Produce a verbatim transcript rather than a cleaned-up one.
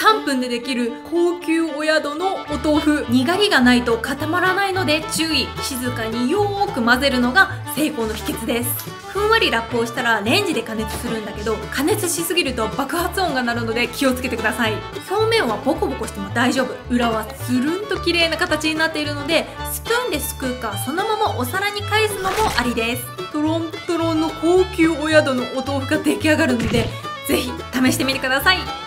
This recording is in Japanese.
さんぷんでできる高級お宿のお豆腐。にがりがないと固まらないので注意。静かによーく混ぜるのが成功の秘訣です。ふんわりラップをしたらレンジで加熱するんだけど、加熱しすぎると爆発音が鳴るので気をつけてください。表面はボコボコしても大丈夫。裏はつるんと綺麗な形になっているので、スプーンですくうかそのままお皿に返すのもありです。トロントロンの高級お宿のお豆腐が出来上がるので、ぜひ試してみてください。